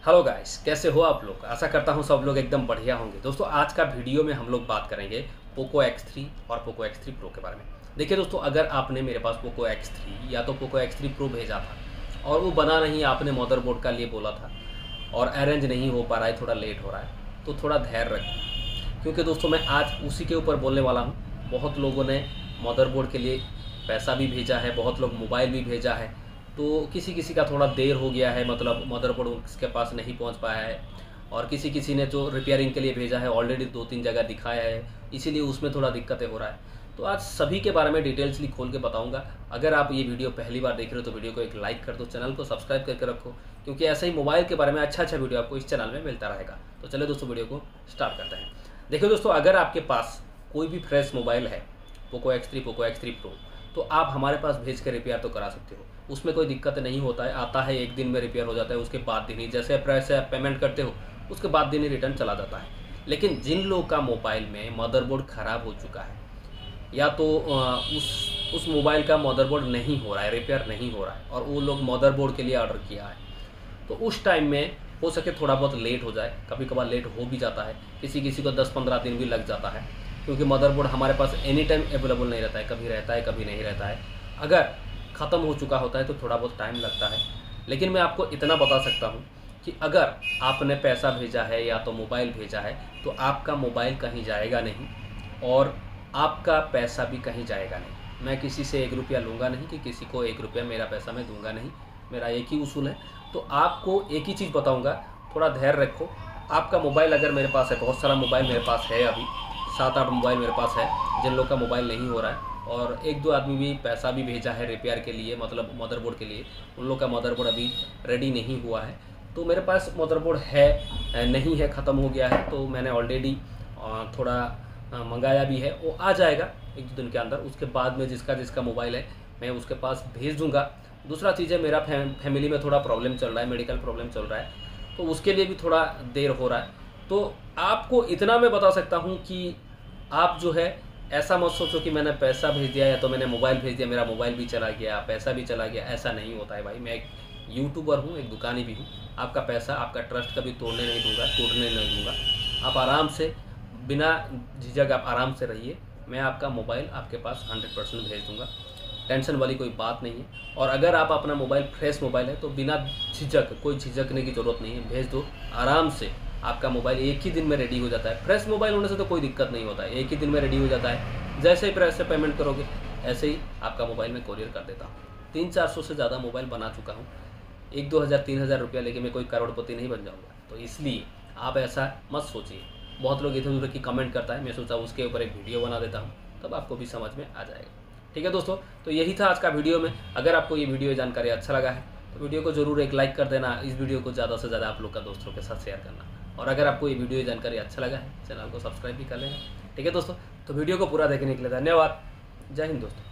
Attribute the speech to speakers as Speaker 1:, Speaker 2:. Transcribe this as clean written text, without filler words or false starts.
Speaker 1: Hello guys, कैसे हो आप लोग। आशा करता हूँ सब लोग एकदम बढ़िया होंगे। दोस्तों, आज का वीडियो में हम लोग बात करेंगे पोको X3 और पोको X3 प्रो के बारे में। देखिए दोस्तों, अगर आपने मेरे पास पोको X3 या तो पोको X3 प्रो भेजा था और वो बना नहीं, आपने मदरबोर्ड का लिए बोला था और अरेंज नहीं हो पा रहा है, थोड़ा लेट हो रहा है, तो थोड़ा धैर्य रखें, क्योंकि दोस्तों मैं आज उसी के ऊपर बोलने वाला हूँ। बहुत लोगों ने मदरबोर्ड के लिए पैसा भी भेजा है, बहुत लोग मोबाइल भी भेजा है, तो किसी किसी का थोड़ा देर हो गया है, मतलब मदरबोर्ड उसके पास नहीं पहुंच पाया है। और किसी किसी ने जो रिपेयरिंग के लिए भेजा है ऑलरेडी 2-3 जगह दिखाया है, इसीलिए उसमें थोड़ा दिक्कतें हो रहा है। तो आज सभी के बारे में डिटेल्सली खोल के बताऊंगा। अगर आप ये वीडियो पहली बार देख रहे हो तो वीडियो को एक लाइक कर दो, चैनल को सब्सक्राइब करके रखो, क्योंकि ऐसे ही मोबाइल के बारे में अच्छा वीडियो आपको इस चैनल में मिलता रहेगा। तो चलिए दोस्तों, वीडियो को स्टार्ट करते हैं। देखिए दोस्तों, अगर आपके पास कोई भी फ्रेश मोबाइल है, Poco X3, Poco X3 pro, तो आप हमारे पास भेज के रिपेयर तो करा सकते हो, उसमें कोई दिक्कत नहीं होता है। आता है एक दिन में रिपेयर हो जाता है, उसके बाद दिन ही जैसे पैसे आप पेमेंट करते हो उसके बाद दिन ही रिटर्न चला जाता है। लेकिन जिन लोग का मोबाइल में मदरबोर्ड ख़राब हो चुका है या तो उस मोबाइल का मदरबोर्ड नहीं हो रहा है, रिपेयर नहीं हो रहा है, और वो लोग मदरबोर्ड के लिए ऑर्डर किया है, तो उस टाइम में हो सके थोड़ा बहुत लेट हो जाए। कभी कभार लेट हो भी जाता है, किसी किसी को 10-15 दिन भी लग जाता है, क्योंकि मदरबोर्ड हमारे पास एनी टाइम अवेलेबल नहीं रहता है, कभी रहता है कभी नहीं रहता है। अगर ख़त्म हो चुका होता है तो थोड़ा बहुत टाइम लगता है। लेकिन मैं आपको इतना बता सकता हूँ कि अगर आपने पैसा भेजा है या तो मोबाइल भेजा है, तो आपका मोबाइल कहीं जाएगा नहीं और आपका पैसा भी कहीं जाएगा नहीं। मैं किसी से 1 रुपया लूँगा नहीं कि किसी को 1 रुपया मेरा पैसा मैं दूंगा नहीं, मेरा एक ही उसूल है। तो आपको एक ही चीज़ बताऊँगा, थोड़ा धैर्य रखो। आपका मोबाइल अगर मेरे पास है, बहुत सारा मोबाइल मेरे पास है, अभी 7-8 मोबाइल मेरे पास है जिन लोग का मोबाइल नहीं हो रहा है, और 1-2 आदमी भी पैसा भी भेजा है रिपेयर के लिए, मतलब मदरबोर्ड के लिए, उन लोग का मदरबोर्ड अभी रेडी नहीं हुआ है। तो मेरे पास मदरबोर्ड है नहीं है, ख़त्म हो गया है, तो मैंने ऑलरेडी थोड़ा मंगाया भी है, वो आ जाएगा 1-2 दिन के अंदर। उसके बाद में जिसका जिसका मोबाइल है मैं उसके पास भेज दूँगा। दूसरा चीज़ है, मेरा फैमिली में थोड़ा प्रॉब्लम चल रहा है, मेडिकल प्रॉब्लम चल रहा है, तो उसके लिए भी थोड़ा देर हो रहा है। तो आपको इतना मैं बता सकता हूँ कि आप जो है ऐसा मत सोचो कि मैंने पैसा भेज दिया या तो मैंने मोबाइल भेज दिया, मेरा मोबाइल भी चला गया, पैसा भी चला गया। ऐसा नहीं होता है भाई। मैं एक यूट्यूबर हूँ, एक दुकानी भी हूँ। आपका पैसा, आपका ट्रस्ट कभी तोड़ने नहीं दूंगा, टूटने नहीं दूंगा। आप आराम से, बिना झिझक आप आराम से रहिए। मैं आपका मोबाइल आपके पास 100% भेज दूंगा, टेंशन वाली कोई बात नहीं है। और अगर आप अपना मोबाइल फ्रेश मोबाइल है तो बिना झिझक, कोई झिझकने की ज़रूरत नहीं है, भेज दो आराम से। आपका मोबाइल एक ही दिन में रेडी हो जाता है। फ्रेश मोबाइल होने से तो कोई दिक्कत नहीं होता है, एक ही दिन में रेडी हो जाता है। जैसे ही प्रेस से पेमेंट करोगे ऐसे ही आपका मोबाइल में कोरियर कर देता हूँ। 300-400 से ज़्यादा मोबाइल बना चुका हूँ। 1-2 हज़ार 3 हज़ार रुपया लेके मैं कोई करोड़पति नहीं बन जाऊँगा, तो इसलिए आप ऐसा मत सोचिए। बहुत लोग इधर उधर की कमेंट करता है, मैं सोचा उसके ऊपर एक वीडियो बना देता हूँ, तब आपको भी समझ में आ जाएगा। ठीक है दोस्तों, तो यही था आज का वीडियो में। अगर आपको ये वीडियो जानकारी अच्छा लगा है तो वीडियो को ज़रूर एक लाइक कर देना। इस वीडियो को ज़्यादा से ज़्यादा आप लोग का दोस्तों के साथ शेयर करना, और अगर आपको ये वीडियो जानकारी अच्छा लगा है, चैनल को सब्सक्राइब भी कर लेना। ठीक है दोस्तों, तो वीडियो को पूरा देखने के लिए धन्यवाद। जय हिंद दोस्तों।